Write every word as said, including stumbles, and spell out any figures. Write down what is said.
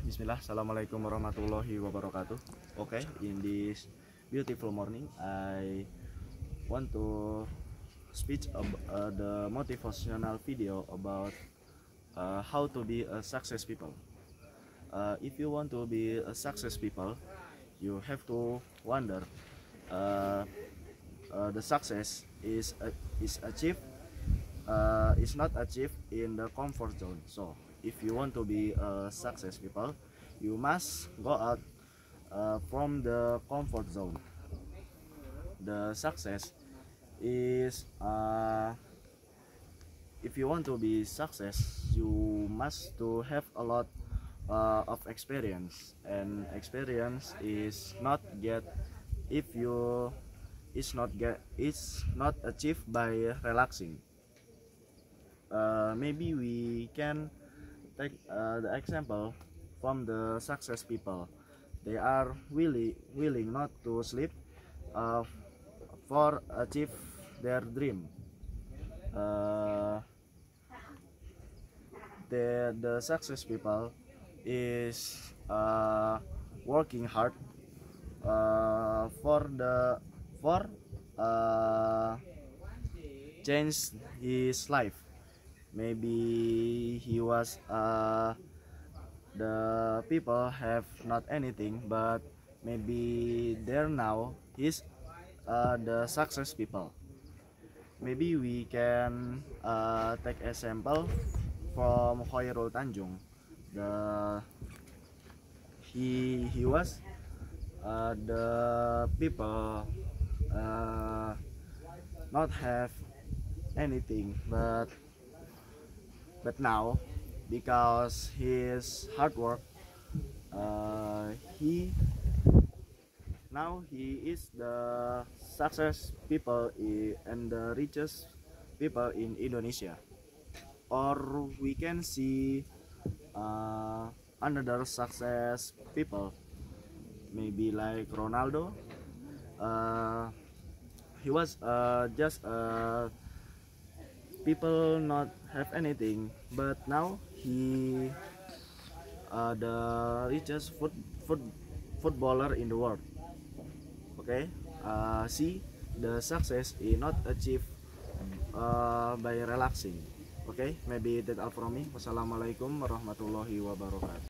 Bismillah, Assalamualaikum warahmatullahi wabarakatuh. Okay, in this beautiful morning, I want to speak about uh, the motivational video about uh, how to be a success people. Uh, if you want to be a success people, you have to wonder uh, uh, the success is uh, is achieved uh, is not achieved in the comfort zone. So if you want to be a success people, you must go out uh, from the comfort zone. The success is uh, if you want to be success, you must to have a lot uh, of experience, and experience is not get if you is not get it's not achieved by relaxing. Uh, maybe we can take uh, the example from the success people. They are willing willing not to sleep uh, for achieve their dream. Uh, the the success people is uh, working hard uh, for the for uh, change his life. Maybe he was uh, the people have not anything, but maybe there now he's uh, the success people. Maybe we can uh, take example from Khairul Tanjung. The he he was uh, the people uh, not have anything, but but now because his hard work, uh, he now he is the success people and the richest people in Indonesia. Or we can see uh, another success people, maybe like Ronaldo. Uh, he was uh, just uh, people not have anything, but now he uh, the richest foot, foot, footballer in the world. Okay, uh, see the success is not achieved uh, by relaxing. Okay, maybe that's all from me. Wassalamualaikum warahmatullahi wabarakatuh.